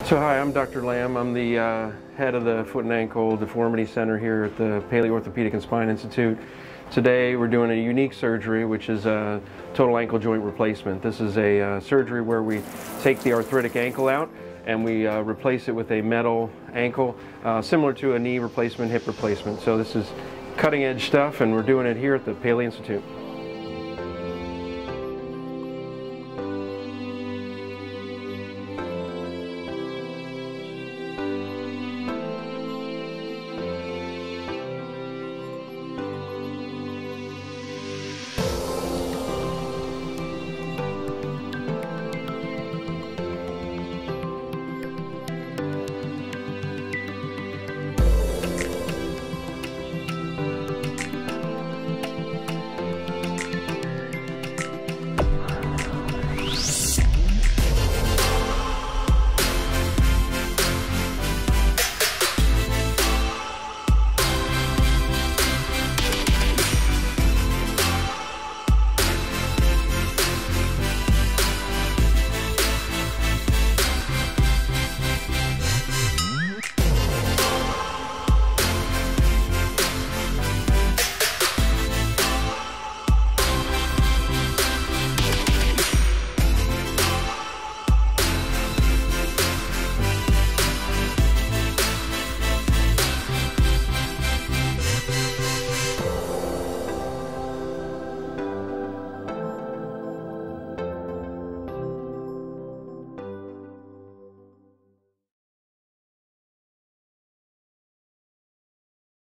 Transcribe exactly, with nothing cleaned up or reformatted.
So hi, I'm Doctor Lamm. I'm the uh, head of the Foot and Ankle Deformity Center here at the Paley Orthopedic Spine Institute. Today we're doing a unique surgery, which is a total ankle joint replacement. This is a uh, surgery where we take the arthritic ankle out and we uh, replace it with a metal ankle, uh, similar to a knee replacement, hip replacement. So this is cutting edge stuff, and we're doing it here at the Paley Institute.